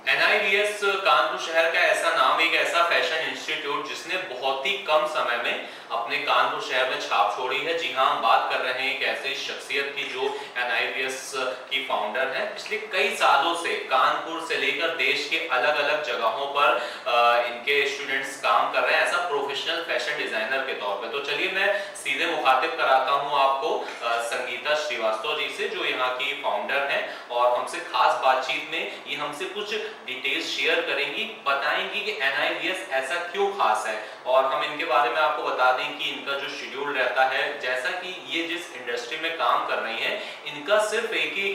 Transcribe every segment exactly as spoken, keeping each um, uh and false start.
N I V S Kanpur शहर का ऐसा नाम, एक ऐसा फैशन इंस्टीट्यूट जिसने बहुत ही कम समय में अपने कानपुर शहर में छाप छोड़ी है। जी हाँ, हम बात कर रहे हैं एक ऐसी शख्सियत की जो एन आई वी एस की फाउंडर है। पिछले कई सालों से कानपुर से लेकर देश के अलग अलग जगहों पर आ, इनके स्टूडेंट्स काम कर रहे हैं, ऐसा प्रोफेशनल फैशन डिजाइनर के तौर पे। तो चलिए मैं सीधे मुखातिब कराता हूँ आपको आ, संगीता श्रीवास्तव जी से, जो यहाँ की फाउंडर हैं और हमसे खास बातचीत में ये हमसे कुछ डिटेल्स शेयर करेंगी, बताएंगी कि एन आई वी एस ऐसा क्यों खास है। और हम इनके बारे में आपको बता दें कि इनका जो शेड्यूल रहता है, जैसा कि ये जिस इंडस्ट्री में काम कर रही हैं, इनका सिर्फ एक ही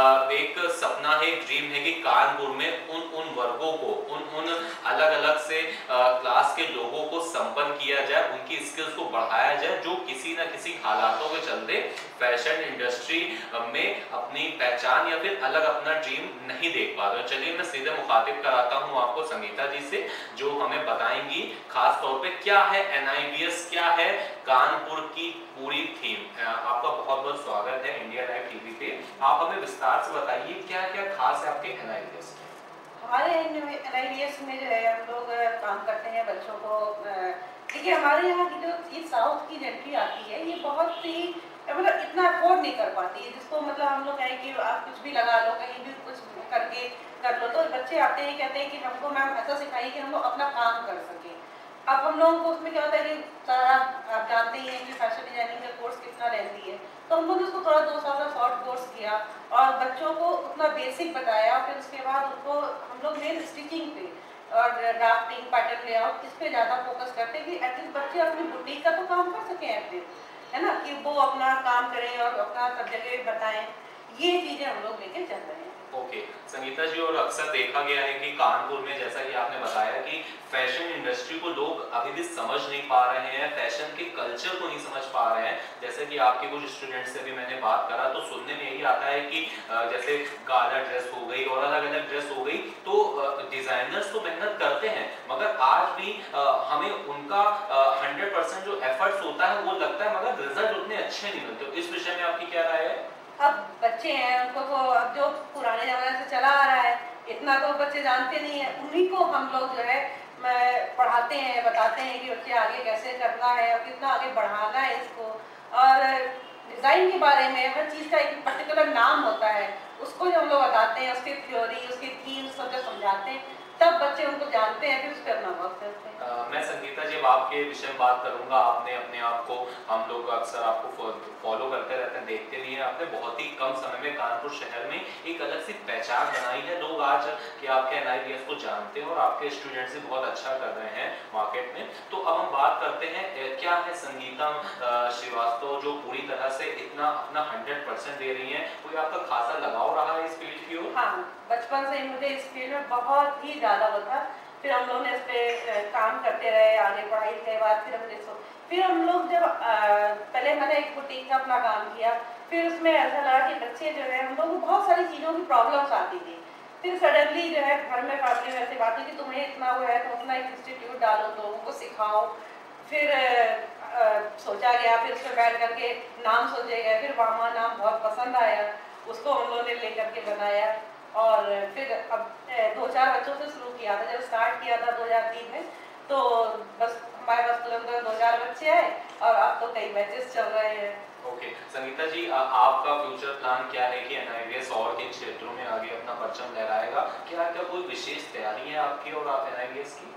एक सपना है, एक ड्रीम है कि कानपुर में उन उन वर्गों को, उन उन अलग अलग से क्लास के लोगों को संपन्न किया जाए, उनकी स्किल्स को बढ़ाया जाए, जो किसी न किसी हालातों के चलते फैशन इंडस्ट्री में अपनी पहचान या फिर अलग अपना ड्रीम नहीं देख पा रहे। चलिए मैं सीधे मुखातिब कराता हूं आपको संगीता जी से, जो हमें बताएंगी खास तौर पे क्या है एन आई वी एस, क्या है कानपुर की पूरी थीम। आपका बहुत बहुत स्वागत है इंडिया लाइव टीवी पे। आप हमें विस्तार से बताइए क्या क्या खास है आपके एन आई वी एस में। हमारे एन आई वी एस में जो है हम लोग काम करते हैं बच्चों को। देखिए हमारे यहाँ की जो ये साउथ की जेंट्री आती है, ये बहुत ही मतलब इतना अफोर्ड नहीं कर पाती है, जिसको मतलब हम लोग कहें कि आप कुछ भी लगा लो, कहीं भी कुछ करके कर लो। तो बच्चे आते हैं कहते हैं कि हमको मैम ऐसा सिखाइए कि हम लोग अपना काम कर सकें। अब हम लोगों को उसमें क्या होता है कि सारा आप जानते ही हैं कि फैशन डिजाइनिंग का कोर्स कितना लेंथी है, तो हम लोग उसको थोड़ा दो साल का शॉर्ट कोर्स किया और बच्चों को उतना बेसिक बताया। फिर उसके बाद उनको हम लोग मेन स्टिचिंग पे और ड्राफ्टिंग, पैटर्न लेआउट, इस पे ज़्यादा फोकस करते हैं कि एटलीस्ट बच्चे अपनी बुटीक का तो काम कर सकें एटलीस्ट, है ना, कि वो अपना काम करें और अपना सब जगह बताएं। ये चीज़ें हम लोग लेके चल रहे हैं। Okay okay. संगीता जी, और अक्सर देखा गया है कि कानपुर में, जैसा कि आपने बताया कि फैशन इंडस्ट्री को लोग अभी भी समझ नहीं पा रहे हैं, फैशन के कल्चर को नहीं समझ पा रहे हैं। जैसे कि आपके कुछ स्टूडेंट्स से भी मैंने बात करा तो सुनने में यही आता है कि जैसे गाला ड्रेस हो गई और अलग अलग ड्रेस हो गई, तो डिजाइनर्स तो मेहनत करते हैं मगर आज भी हमें उनका हंड्रेड परसेंट जो एफर्ट्स होता है वो लगता है, मगर रिजल्ट उतने अच्छे नहीं मिलते। इस विषय में आपकी क्या राय है? अब बच्चे हैं, उनको तो अब जो पुराने जमाने से चला आ रहा है, इतना तो बच्चे जानते नहीं है। उन्हीं को हम लोग जो है पढ़ाते हैं, बताते हैं कि बच्चे आगे कैसे करना है और कितना आगे बढ़ाना है इसको। और डिज़ाइन के बारे में हर चीज़ का एक पर्टिकुलर नाम होता है, उसको जब हम लोग बताते हैं, उसकी थ्योरी, उसकी थीम सब जब समझाते हैं, तब बच्चे उनको जानते हैं, फिर उस पर अपना वर्क करते हैं। Uh, मैं संगीता जी अब आपके विषय में बात करूंगा। आपने अपने आप को, हम लोग अक्सर आपको फॉलो करते रहते हैं, देखते भी हैं, आपने बहुत ही कम समय में कानपुर शहर में एक अलग सी पहचान बनाई है। लोग आज कि आपके एन आई वी एस को जानते हैं और आपके स्टूडेंट्स भी बहुत अच्छा कर रहे हैं मार्केट में। तो अब हम बात करते हैं क्या है संगीता श्रीवास्तव जो पूरी तरह से इतना अपना हंड्रेड परसेंट दे रही है, कोई आपका खासा लगाव रहा है इस फील्ड की ओर? हाँ, बचपन से मुझे इस फील्ड में बहुत ही ज़्यादा वो था। फिर हम लोग ने इस पे काम करते रहे, आगे पढ़ाई के बाद फिर हमने सो फिर हम लोग जब आ, पहले मैंने एक बुटीक का अपना काम किया, फिर उसमें ऐसा लगा कि बच्चे जो है हम लोग को बहुत सारी चीज़ों की प्रॉब्लम्स आती थी। फिर सडनली जो है घर में फैमिली में ऐसी बात हुई कि तुम्हें इतना वो है, तुम अपना एक इंस्टीट्यूट डालो, लोगों को सिखाओ। फिर आ, सोचा गया, फिर उस पर बैठ करके नाम सोचे गए, फिर मामा नाम बहुत पसंद आया, उसको हम लोगों ने लेकर के बनाया। और फिर अब दो चार बच्चों से शुरू किया था, जब स्टार्ट किया था दो हज़ार तीन में, तो बस हमारे पास तुरंत दो हज़ार बच्चे आए और अब तो कई बैचेस चल रहे हैं। Okay okay. संगीता जी, आ, आपका फ्यूचर प्लान क्या है कि एन आई वी एस और किन क्षेत्रों में आगे अपना परचम लहराएगा? क्या क्या कोई विशेष तैयारी है आपकी और आप एन आई वी एस की?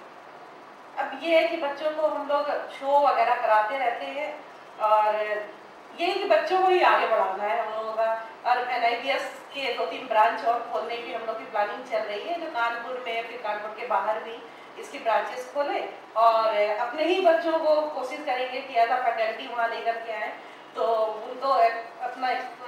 अब ये है कि बच्चों को हम लोग शो वगैरह कराते रहते हैं और ये है कि बच्चों को ही आगे बढ़ाना है हम लोगों का। और एन आई वी एस के दो तीन ब्रांच और खोलने की हम लोग की प्लानिंग चल रही है, जो कानपुर में, फिर कानपुर के बाहर भी इसकी ब्रांचेस खोले और अपने ही बच्चों को कोशिश करेंगे कि एज अ फैकल्टी वहाँ लेकर के आए, तो उनको अपना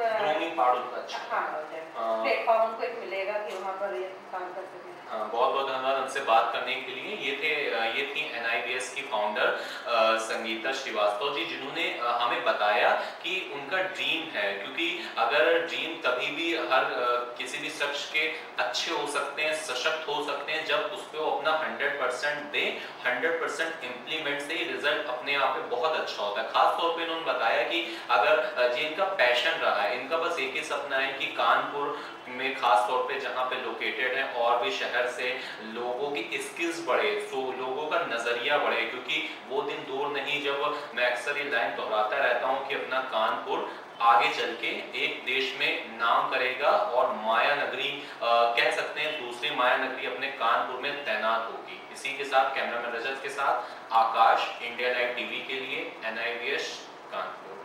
प्लेटफॉर्म उनको एक मिलेगा कि वहाँ पर ये काम कर सकें। हाँ, बहुत बहुत धन्यवाद हमसे बात करने के लिए। ये थे ये थी एन आई वी एस की फाउंडर संगीता श्रीवास्तव जी, जिन्होंने हमें बताया कि उनका ड्रीम है, क्योंकि अगर ड्रीम तभी भी हर किसी भी शख्स के अच्छे हो सकते हैं, सशक्त हो सकते हैं, जब उस पर वो अपना हंड्रेड परसेंट दें, हंड्रेड परसेंट इम्प्लीमेंट से ही रिजल्ट अपने आप में बहुत अच्छा होता है। खास तौर पे उन्होंने बताया कि अगर जी इनका पैशन रहा है, इनका बस एक ही सपना है कि कानपुर में खास तौर पे जहाँ पे लोकेटेड है और भी शहर से लोगों की स्किल्स बढ़े, तो लोगों का नजरिया बढ़े, क्योंकि वो दिन दूर नहीं जब मैं अक्सर ये लाइन दोहराता रहता हूँ कि अपना कानपुर आगे चल के एक देश में नाम करेगा और माया नगरी कह सकते हैं, दूसरी माया नगरी अपने कानपुर में तैनात होगी। इसी के साथ कैमरामैन रजत के साथ आकाश, इंडिया लाइव टीवी के लिए N I V S Kanpur.